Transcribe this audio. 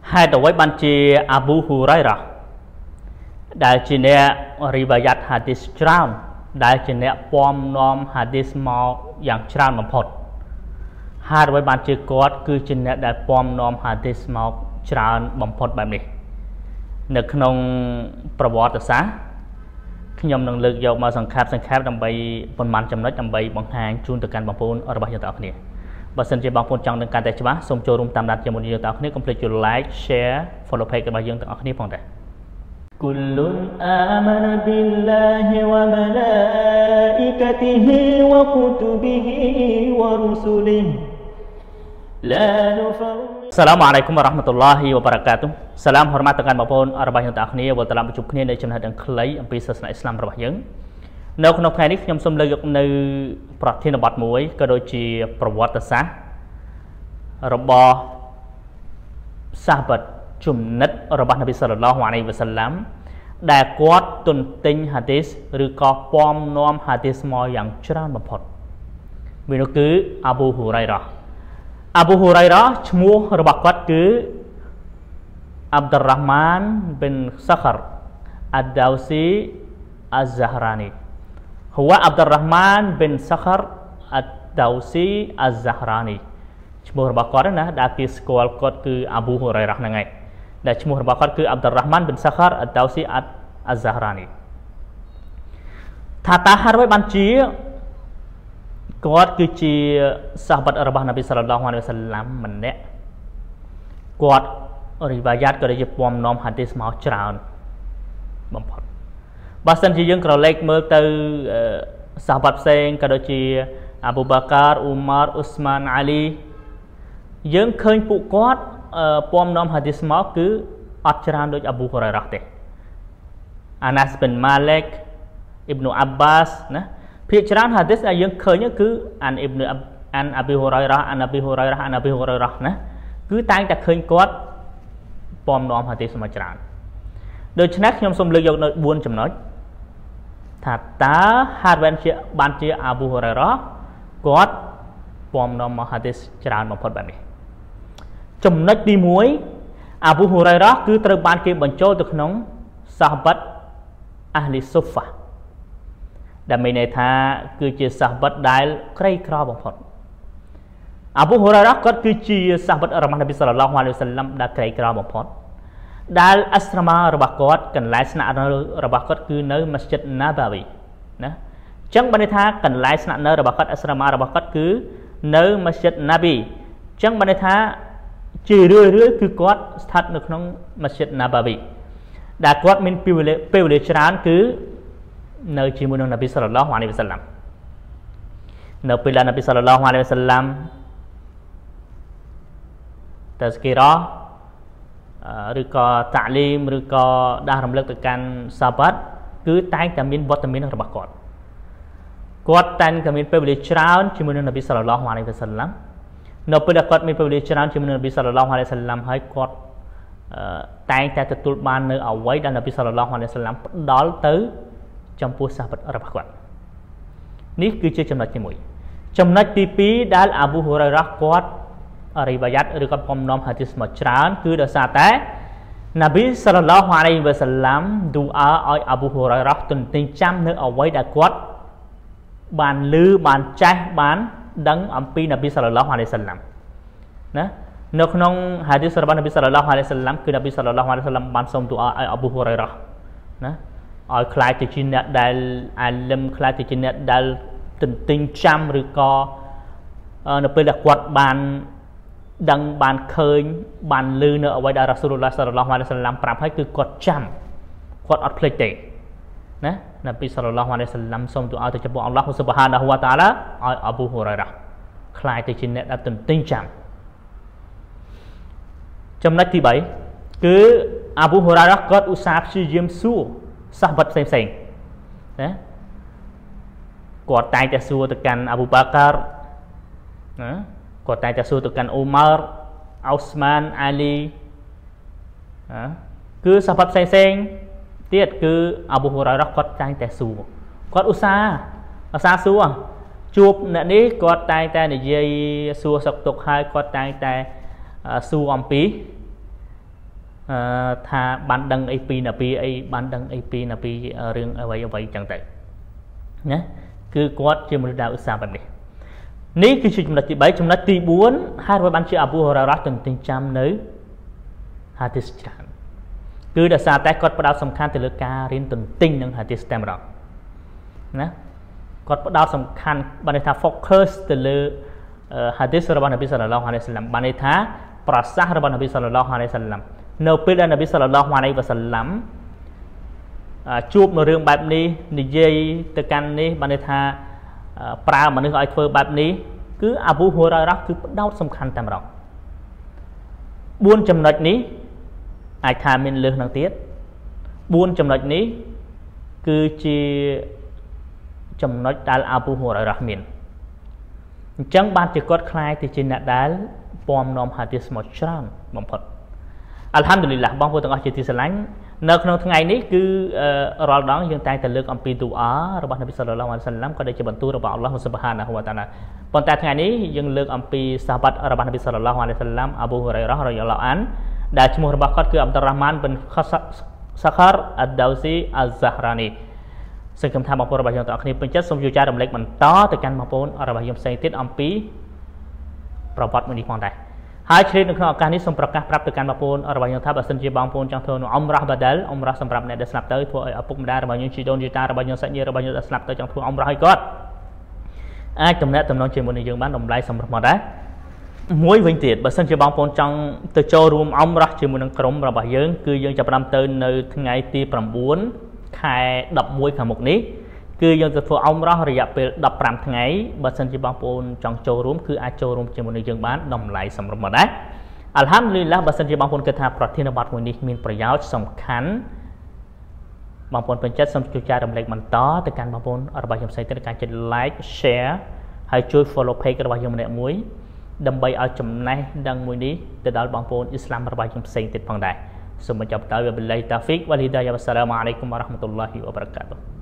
hai đầu ban chi Abu Hurairah đại chi nè riwayat hadis tràn đại chi nè pom nom hadis mau yang trànបំផុតhai đầu ban chi គាត់ គឺ ជាអ្នកដែលពំនាំ hadis មកច្រើនបំផុតបែបនេះនៅក្នុងប្រវត្តិសាស្ត្រខ្ញុំនឹងលើកយកមកសង្ខេបដើម្បីប៉ុន្មានចំណុចដើម្បីបង្ហាញជូនទៅកាន់បងប្អូនរបស់យើងទាំងអស់គ្នាបើសិនជាបងប្អូនចង់នឹងកាន់តែច្បាស់សូមចូលរួមតាមដានជាមួយយើងទាំងអស់គ្នាកុំភ្លេចជួយ like share follow page របស់យើងទាំងអស់គ្នាផងដែរ كل آمن بالله وملائكته وكتبه ورسله لا نفرق Assalamu alaikum warahmatullahi wabarakatuh សាឡាមហរម៉ាត់ទៅកាន់បងប្អូនរបស់យើងទាំងអស់គ្នាវិលត្រឡប់មកជួបគ្នានៅចំណុចទាំងខ្លីអំពីសាសនាអ៊ីស្លាមរបស់យើងនៅក្នុងថ្ងៃនេះខ្ញុំសូមលើកយកនៅប្រធានបទមួយក៏ដូចជាប្រវត្តិសាស្ត្ររបស់សាហាបជំនិតរបស់នប៊ីសល្លឡោះអាឡៃហ៊ីវ៉ាសាឡាំដែលគាត់ទន្ទិញហាឌីសឬក៏ពំនាំហាឌីសមកយ៉ាងច្រើនបំផុតវានោះគឺអាប៊ូហ៊ូរ៉ៃរ៉ាឈ្មោះរបស់គាត់គឺអាប់ឌុររ៉ាហ្មាន بن صخر الدوسي الزهراني هو عبد الرحمن بن صخر الدوسي الزهراني ឈ្មោះរបស់គាត់ណាដែលគេស្គាល់គាត់គឺអាប៊ូហ៊ូរ៉ៃរ៉ាហ្នឹងហើយដែលឈ្មោះរបស់គាត់គឺអាប់ឌុររ៉ាហ្មាន بن صخر الدوسي الزهراني ថាតើហេតុអ្វីបានជាគាត់គឺជាសាហាបរបស់នប៊ីសល្លឡោះអាឡៃហ៊ីវ៉ាសាឡាំម្នាក់គាត់រីវ៉ាយ៉ាតក៏ដូចជាពំនាំហាឌីសមកច្រើនបំផុតបើសិនជាយើងក្រឡេកមើលទៅសាហាបផ្សេងក៏ដូចជាអាប៊ូបាកាអ៊ូម៉ារអ៊ូស្មានអាលីយើងឃើញពួកគាត់ពំនាំហាឌីសមកគឺអត់ច្រើនដូចអាប៊ូហ៊ូរ៉ៃរ៉ាទេអាណាស بن مالك អ៊ីប៊្នុអាប់បាសណាភាគច្រើនហាឌីសដែលយើងឃើញគឺអានអ៊ីប៊្នុអានអាប៊ីហ៊ូរ៉ៃរ៉ាអានអាប៊ីហ៊ូរ៉ៃរ៉ាអានអាប៊ីហ៊ូរ៉ៃរ៉ាណាគឺតែងតែឃើញគាត់ពំនាំហាឌីសមកច្រើនដូច្នេះខ្ញុំសូមលើកយកនៅ4ចំណុចថាតើហាត់បានជាអាប៊ូហ៊ូរ៉ៃរ៉ាគាត់ពំនាំមកហាឌីសច្រើនបំផុតបែបនេះចំណុចទី1អាប៊ូហ៊ូរ៉ៃរ៉ាគឺត្រូវបានគេបញ្ចូលទៅក្នុងសាហាបៈអាហ្លីស៊ូហ្វាដែលមានន័យថាគឺជាសាហាបៈដែលក្រីក្របំផុតអាប៊ូហ៊ូរ៉ៃរ៉ាគាត់គឺជាសាហាបៈរបស់នប៊ីសល្លឡោះអាឡៃហ៊ីវ៉ាសាឡាំដែលក្រីក្របំផុតដែលអស្រមារបស់គាត់កន្លែងស្នាក់នៅរបស់គាត់គឺនៅមស្ជីតណាបាវីណាអញ្ចឹងបានន័យថាកន្លែងស្នាក់នៅរបស់គាត់អស្រមារបស់គាត់គឺនៅមស្ជីតណាប៊ីអញ្ចឹងបានន័យថាជារឿយគឺគាត់ស្ថិតនៅក្នុងមស្ជីតណាបាវីដែលគាត់មានពេលវេលាច្រើនគឺនៅជាមួយនឹងនប៊ីសល្លឡោះអាឡៃហ៊ីវ៉ាសាឡាំនៅពេលដែលនប៊ីសល្លឡោះអាឡៃហ៊ីវ៉ាសាឡាំតាស្គីរ៉ាឬក៏តាលីមឬក៏ដាស់រំលឹកទៅកាន់សាហាបៈគឺតែងតែមានវត្តមានរបស់គាត់តែងតែមានពេលវេលាច្រើនជាមួយនឹងនប៊ីសល្លឡោះអាឡៃហ៊ីវ៉ាសាឡាំនៅពេលដែលគាត់មានពេលវេលាច្រើនជាមួយនឹងនប៊ីសល្លឡោះអាឡៃហ៊ីវ៉ាសាឡាំហើយគាត់តែងតែទទួលបាននៅអ្វីដែលនប៊ីសល្លឡោះអាឡៃហ៊ីវ៉ាសាឡាំផ្ដល់ទៅចំពោះសាហាបៈរបស់គាត់នេះគឺជាចំណុចទី1ចំណុចទី2ដែលអាប៊ូហ៊ូរ៉ៃរ៉ាគាត់រីវ៉ាយ៉ាតឬក៏ពំនាំហាឌីសមកច្រើនគឺដោយសារតែនប៊ីសល្លឡោះអាឡៃហ៊ីវ៉ាសាឡាំឌូអាឲ្យអាប៊ូហ៊ូរ៉ៃរ៉ាទន្ទិញចាំនៅអ្វីដែលគាត់បានឮបានចេះបានដឹងអំពីនប៊ីសល្លឡោះអាឡៃហ៊ីវ៉ាសាឡាំណានៅក្នុងហាឌីសរបស់នប៊ីសល្លឡោះអាឡៃហ៊ីវ៉ាសាឡាំគឺនប៊ីសល្លឡោះអាឡៃហ៊ីវ៉ាសាឡាំបានសូមឌូអាឲ្យអាប៊ូហ៊ូរ៉ៃរ៉ាណាឲ្យខ្លាយទៅជាអ្នកដែលអាលឹមខ្លាយទៅជាអ្នកដែលទន្ទិញចាំឬក៏នៅពេលដែលគាត់បានដឹងបានឃើញបានឮនៅអ្វីដែលរ៉ាស៊ូលឡោះសល្លឡោះអាឡៃហ៊ីវ៉ាសាឡាំប្រាប់ឲ្យគឺគាត់ចាំគាត់អត់ភ្លេចទេណានប៊ីសល្លឡោះអាឡៃហ៊ីវ៉ាសាឡាំសូមទូអាទៅចំពោះអល់ឡោះស៊ុបហានាហ៊ូវតាអាឡាឲ្យអាប៊ូហ៊ូរ៉ៃរ៉ាខ្លាយទៅជាអ្នកដែលទន្ទិញចាំចំណុចទី3គឺអាប៊ូហ៊ូរ៉ៃរ៉ាគាត់ឧស្សាហ៍ព្យាយាមសួរសាហាបៈផ្សេងណាគាត់តែងតែសួរទៅកាន់អាប៊ូបាការណាគាត់តែងតែសួរទៅកាន់អ៊ូម៉ារអ៊ូស្មានអាលីគឺសាហាបៈផ្សេងទៀតគឺអាប៊ូហ៊ូរ៉ៃរ៉ាគាត់តែងតែសួរគាត់ឧស្សាហ៍សួរជួបអ្នកនេះគាត់តែងតែនិយាយសួរសុខទុក្ខហើយគាត់តែងតែសួរអំពីថាបានដឹងអីពីណាពីអីបានដឹងអីពីណាពីរឿងអ្វីចឹងទៅណាគឺគាត់ជាមនុស្សដែលឧស្សាហ៍បែបនេះនេះគឺជាចំណុចទី3ចំណុចទី4ហើយបានជាអាប៊ូហុរ៉ៃរ៉ាទន្ទឹងចាំនៅហាឌីសច្រើនគឺដោយសារតែគាត់ផ្ដោតសំខាន់ទៅលើការរៀនទន្ទិញនឹងហាឌីសតែម្ដងណាគាត់ផ្ដោតសំខាន់បានន័យថា focus ទៅលើហាឌីសរបស់នប៊ីសល្លឡោះអាឡៃហ៊ីវ៉ាសល្លាមបានន័យថាប្រសាសន៍របស់នប៊ីសល្លឡោះអាឡៃហ៊ីវ៉ាសល្លាមនៅពេលដែលនប៊ីសល្លឡោះអាឡៃហ៊ីវ៉ាសល្លាមជួបនៅរឿងបែបនេះនិយាយទៅកាន់នេះបានន័យថាប្រើមនុស្សឲ្យធ្វើបែបនេះគឺអាប៊ូហុរ៉ៃរ៉ាគឺផ្ដោតសំខាន់តែម្ដង4ចំណុចនេះអាចថាមានលើសនឹងទៀត4ចំណុចនេះគឺជាចំណុចដែលអាប៊ូហុរ៉ៃរ៉ាមានអញ្ចឹងបានជាគាត់ខ្លាយទៅជាអ្នកដែលពំនាំហាឌីសមកច្រើនបំផុតអัลហាំឌុលីឡាបងប្អូនទាំងអស់ជាទីស្រឡាញ់នៅក្នុងថ្ងៃនេះគឺរាល់ដងយើងតែងតែលើកអំពីទូអារបស់នប៊ីសល្លឡោះអាឡៃហ៊ីវ៉ាសល្លាមក៏ដូចជាបន្ទូលរបស់អល់ឡោះស៊ុបហានាហ៊ូវតាអាឡាប៉ុន្តែថ្ងៃនេះយើងលើកអំពីសាហាបាត់របស់នប៊ីសល្លឡោះអាឡៃហ៊ីវ៉ាសល្លាមអាប៊ូហុរ៉ៃរ៉ារ៉ាឌីយ៉ាឡោះអានដែលឈ្មោះរបស់គាត់គឺអាប់ឌុលរ៉ាហ្មានប៊ិនសាខារអាដាវស៊ីអាហ្សាហ្រានីសង្ឃឹមថាបងប្អូនរបស់យើងទាំងអស់គ្នាពេញចិត្តសូមជួយចែករំលែកបន្តទៅកាន់បងប្អូនរបស់យើងផ្សេងទៀតអំពីប្រវត្តិមួយនេះផងដែរហើយឆ្លៀតនៅក្នុងឱកាសនេះសូមប្រកាសប្រាប់ទៅកាន់បងប្អូនរបស់យើងថាបើសិនជាបងប្អូនចង់ធ្វើនៅអ៊ុំរ៉ាបាដាល់អ៊ុំរ៉ាសម្រាប់អ្នកដែលស្លាប់ទៅធ្វើឲ្យឪពុកម្ដាយរបស់យើងជីដូនជីតារបស់យើងសាច់ញាតិរបស់យើងដែលស្លាប់ទៅចង់ធ្វើអ៊ុំរ៉ាឲ្យគាត់អាចទំនាក់ទំនងជាមួយនឹងយើងបានតម្លៃសម្រាប់មកដែរមួយវិញទៀតបើសិនជាបងប្អូនចង់ទៅចូលរួមអ៊ុំរ៉ាជាមួយនឹងក្រុមរបស់យើងគឺយើងចាប់ផ្ដើមទៅនៅថ្ងៃទី9ខែ11ខាងមុខនេះគឺយើងจะធ្វើអ៊ុំរ៉ារយៈពេល15ថ្ងៃបើសិនជាបងប្អូនចង់ចូលរួមគឺអាចចូលរួមជាមួយនឹងយើងបានតម្លៃសម្រាប់មកដែរអัลហាំឌុលីឡាបើសិនជាបងប្អូនគិតថាប្រធានបទមួយនេះមានប្រយោជន៍សំខាន់បងប្អូនពេញចិត្តសូមជួយចែករំលែកបន្តទៅកាន់បងប្អូនរបស់ខ្ញុំផ្សេងទៀតការចុច like share ហើយជួយ follow page របស់យើងម្នាក់មួយដើម្បីឲ្យចំណេះដឹងមួយនេះទៅដល់បងប្អូនអ៊ីស្លាមរបស់ខ្ញុំផ្សេងទៀតផងដែរសូមបញ្ចប់តើវបិលឡាហ៊ីតាហ្វីកវ៉ាលីដាយ៉ាវ៉ាសសាឡាមអាឡៃគុំវ៉ារ៉ាហ្មាតុលឡាហ៊ីវ៉ាបារកាតុហ៍